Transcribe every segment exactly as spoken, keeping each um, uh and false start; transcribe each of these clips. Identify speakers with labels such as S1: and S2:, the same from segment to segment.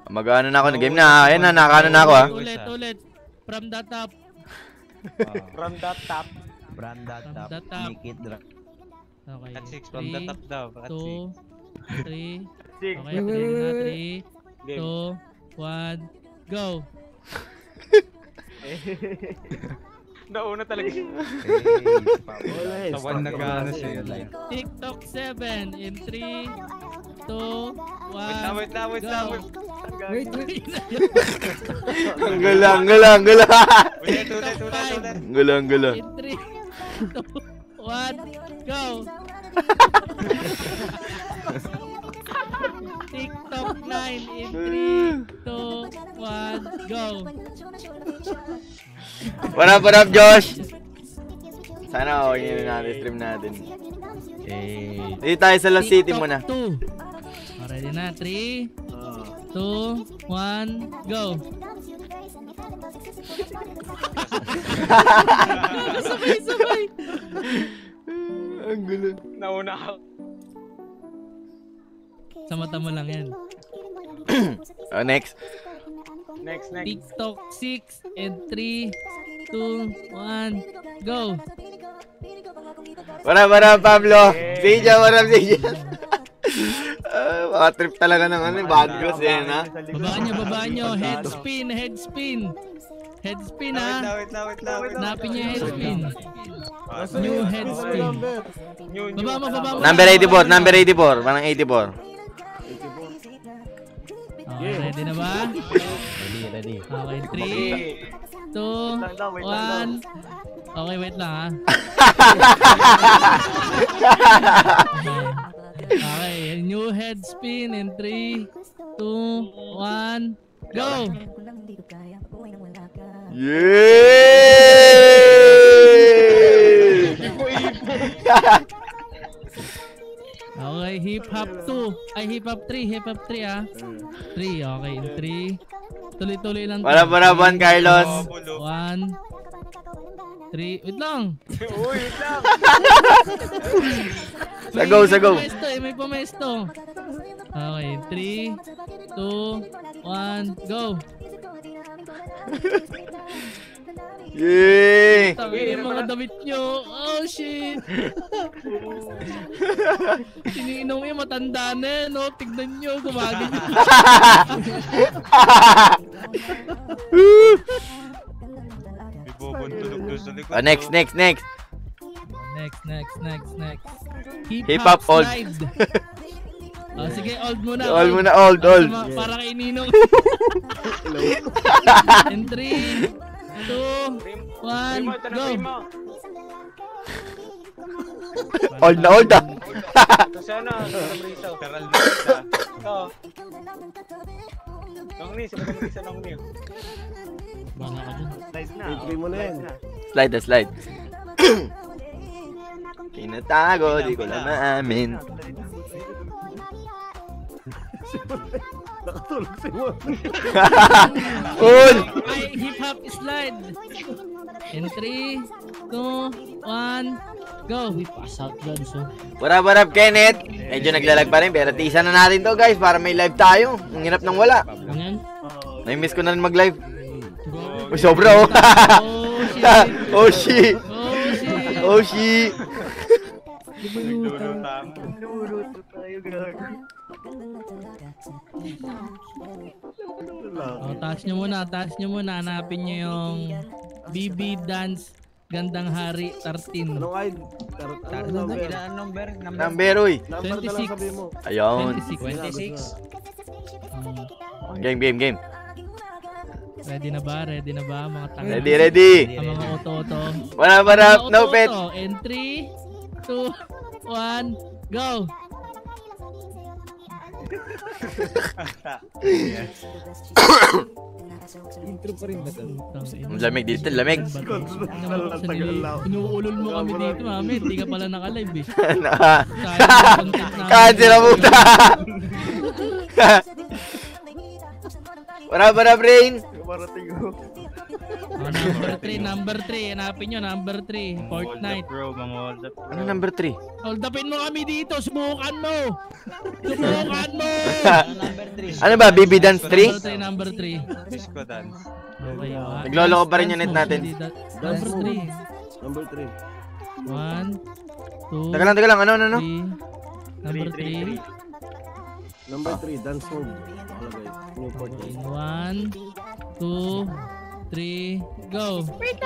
S1: Mag-ano na ako, game na. Ayun na, nakano na ako ha.
S2: Ulit, ulit. From the top.
S3: From the top.
S4: From the
S2: From
S4: top.
S2: the top.
S4: Make it drop.
S2: Okay.
S5: At six from the top daw. At
S2: two, three.
S3: Six.
S2: Okay, ready na. three, two, one, go.
S3: Nauna talaga.
S5: Sa one nag-ano siya.
S2: TikTok seven in three, two, one,
S5: Wait lang, wait lang, wait lang. wait-
S6: Wait, wait.
S1: Ang gala, ang gala, ang gala.
S5: Ulit, ulit, ulit, ulit.
S1: Ang gala, ang gala.
S2: in three, two, one, go. TikTok nine in three, two, one, go.
S1: What up, what up, Josh? Sana okay nyo natin, stream natin.
S4: Eh.
S1: Dito tayo sa Lost City muna.
S2: two. Ready na, three, two, one, go. Sabay, sabay.
S1: Ang gulo.
S3: Nauna ako.
S2: Sa mata mo lang yan.
S1: Oh, next.
S3: Next, next.
S2: TikTok six and three, two, one, go.
S1: What up, what up, Pablo? Sija, what up, Sija? Uh, baka trip talaga ng ano, bad girls yan, ha?
S2: Babaan nyo, babaan nyo. Head spin, head spin. Head spin,
S5: Wait lang,
S2: ha.
S5: wait lang, wait lang, wait lang.
S2: Hanapin nyo yung head spin. New head spin.
S3: New, new.
S2: Baba mo, baba mo.
S1: Number eighty-four, number eighty-four. Parang eighty-four.
S2: Okay, ready na ba?
S4: Ready, ready.
S2: Okay, three, two, one. Okay, wait lang, ha. Okay, new head spin in three, two, one, go!
S1: Yay!
S2: Okay, hip hop two. Ay, hip hop three, hip hop three, ah. three, okay, in three. Tuloy-tuloy lang.
S1: Wala pa na, Juan Carlos.
S2: one, three, wait lang.
S3: Uy, wait lang.
S1: Sago, sago.
S2: May pumesto, eh, may pumesto. Okay, three, two, one, go.
S1: Yay!
S2: Tangin yung mga damit nyo. Oh, shit. Sininom yung matanda na, no? Tignan nyo, gumagin nyo.
S5: May bobon tulog doon sa likod.
S1: Oh, next, next, next.
S2: Next, next, next, next.
S1: Hip hop old.
S2: slide. Oh, sige, old muna.
S1: Old muna, old, old.
S2: Para kay Ninong. In three, two, one,
S3: Primo, ito na,
S2: go.
S3: primo.
S1: Old na old ah.
S3: Ito sana, ito na Marisa.
S5: Karal na isa.
S3: Ito. Nung ni, sabi ng Marisa nung ni.
S2: Baka ka dun.
S3: Slide na.
S6: Entry mo na yan.
S1: Slide na, slide. Kinatago, di ko lang maamin.
S6: Nakatulog si Juan.
S1: Cool!
S2: Ay, hip hop slide. In three, two, one, go. Uy, pass out dyan, so.
S1: What up, what up, Kenneth? Medyo naglalag pa rin, pero tisa na natin to guys para may live tayo. Ang hirap nang wala.
S2: Ganyan.
S1: Nai-miss ko na rin mag-live. Oh, sobra oh.
S2: Oh, shit.
S1: Oh, shit.
S2: Oh, shit.
S1: Oh, shit.
S5: Nagluluto tama.
S3: Luluto tayo, gag.
S2: Oh, taas nyo muna, taas nyo muna. Hanapin nyo yung B B Dance Gandang Hari thirteen.
S6: Anong ID? Anong number?
S4: Ilan number? Number
S1: Number, uy.
S6: Number na lang
S2: twenty-six.
S6: sabi mo.
S1: Ayun.
S2: twenty-six.
S4: twenty-six.
S2: Hmm.
S1: Game, game, game.
S2: Ready na ba? Ready na ba mga tanga?
S1: Ready, ready.
S2: Ang mga oto-oto.
S1: What up, what up? No pet.
S2: In three, two, one, go!
S6: Intro pa rin ba ito?
S1: Ang lamig dito, lamig.
S2: Inuulol mo kami dito, mami. Hindi ka pala naka-live eh.
S1: Naka-
S2: Sayang yung content namin.
S1: Cancel ang puta. What up, what up, Rain?
S3: Parating ko.
S2: Oh, number three, number three. Hanapin nyo, number three.
S5: Mga hold up,
S2: Fortnite.
S5: bro. Mga hold up.
S1: Ano number three?
S2: Hold upin mo kami dito. Subukan mo. Subukan mo.
S4: Number three.
S1: Ano ba, B B Dance three?
S2: Number three, number three.
S5: Disco dance.
S2: Okay, ah.
S1: Nagloloko pa rin yung net natin.
S2: Number three.
S6: Number three.
S2: One, two,
S1: Teka lang, teka lang. Ano, ano, ano?
S2: three. Number three.
S6: Number three, dance move. Wala guys. Newport guys.
S2: One, two, three, go.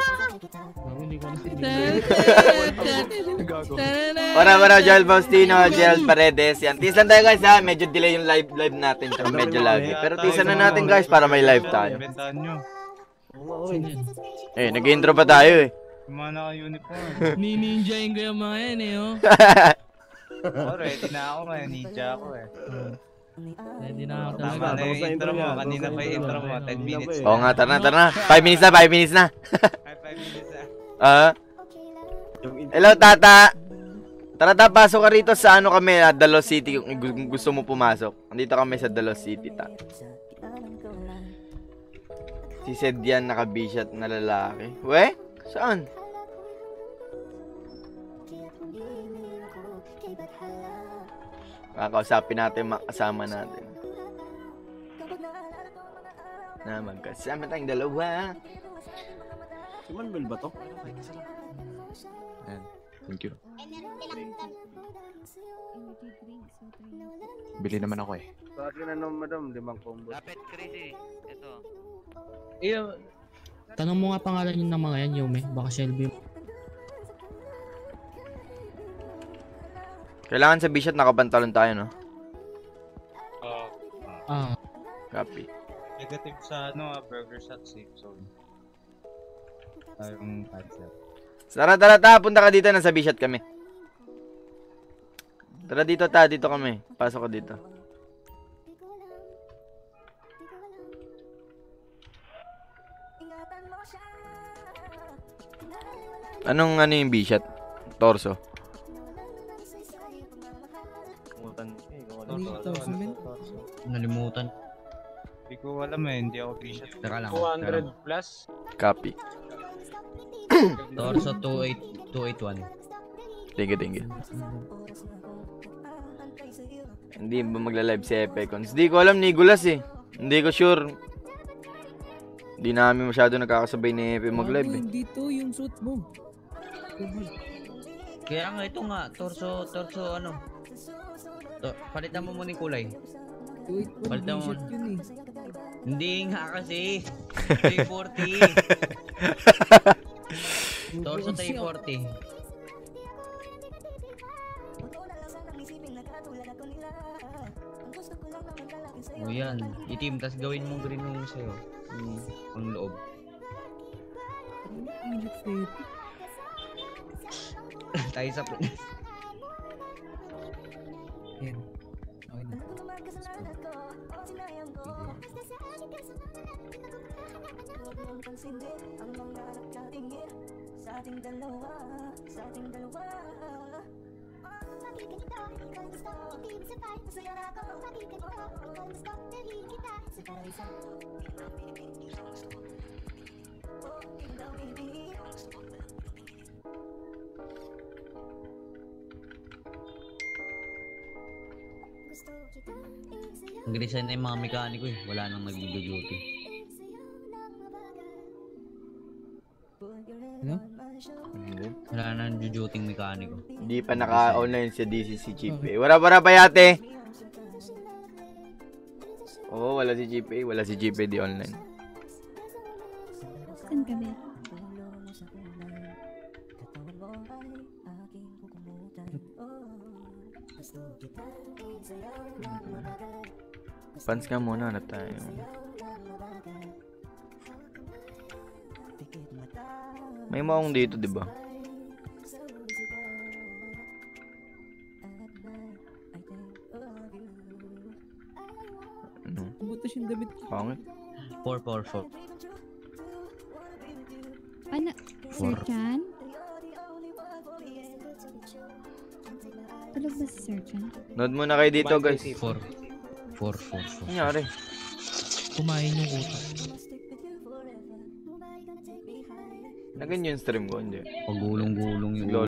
S1: Para para Joel Faustino, Joel Paredes. Yan. Tis lang tayo guys ha. Medyo delay yung live live natin. Tsaka medyo lagi. Pero tisan na natin guys para may live tayo.
S5: Bentahan nyo.
S6: Oo nga, oy.
S1: Eh, nag-intro pa tayo eh.
S5: Yung mga naka-uniform.
S2: Ni-ninjain ko yung mga yan eh, oh.
S5: Oh, ready na ako nga. Ninja ako eh.
S2: Ready na ako
S5: Tama
S2: talaga.
S5: na yung intro mo. Kanina pa yung intro mo. ten minutes.
S1: Oo nga, tara na, tara na. five minutes na, five minutes na.
S5: five minutes ah.
S1: Ah. Hello, tata. Tara, ta, pasok ka rito sa ano kami, ah, Dalos City. Kung gu- gusto mo pumasok. Andito kami sa Dalos City, ta. Si Sedian naka-bishat na lalaki. We? Saan? Kakausapin natin mga kasama natin. Na magkasama tayong dalawa.
S6: Si Manuel ba to?
S7: Thank you. Bili naman ako eh.
S6: Sa akin ano madam, limang combo.
S8: Iyo, tanong mo nga pangalan yun ng mga yan, Yume. Baka Shelby.
S1: Kailangan sa bishat nakapantalon tayo, no?
S5: Oh.
S8: Ah,
S1: Copy.
S5: Negative sa ano, ah, burger shot safe zone. Tayong concept.
S1: Tara, tara, ta. Punta ka dito. Nasa bishat kami. Tara dito, ta. Dito kami. Pasok ka dito. Anong ano yung bishat? Torso.
S4: Nalimutan.
S5: Hindi ko alam eh. Hindi ako t-shirt.
S4: Teka lang.
S3: two hundred plus.
S1: Copy.
S4: Torso two eight one.
S1: Thank you, thank you. Hindi ba magla-live si Epecons? Hindi ko alam, Nicolas eh. Hindi ko sure. Hindi namin masyado nagkakasabay ni Epe mag-live eh.
S6: Dito yung suit mo.
S4: Kaya nga ito nga, torso, torso ano. To, palitan mo muna yung kulay.
S6: Wait, what
S4: Palitan mo.
S6: t-shirt yun eh.
S4: Hindi nga kasi. three forty. Torso three forty. O yan, itim, tas gawin mong green yung sa'yo. Yung ang loob.
S6: Init na ito.
S4: Tayo sa Pinas.
S6: Yan. Okay na.
S4: Ang resign na yung mga mekaniko eh. Wala nang nag-duty.
S6: Ano?
S1: Hindi.
S4: Wala nang duty mekaniko.
S1: Hindi pa naka-online sa D C C Chip eh. Wala para pa yate. Oo, wala si Chip eh. Wala si Chip eh di online.
S9: Saan ka ba?
S1: Fans nga muna, hanap tayo. May maong dito, di ba? Ano?
S6: Butas yung damit ko.
S1: Pangit.
S4: four four four.
S9: Ano? Sir Chan? Tulog ba si Sir Chan?
S1: Nood muna kayo dito, guys.
S4: four four four four.
S1: Ano nangyari?
S2: Kumain yung utak.
S1: Naganyan yung stream ko, hindi.
S4: Pagulong-gulong yung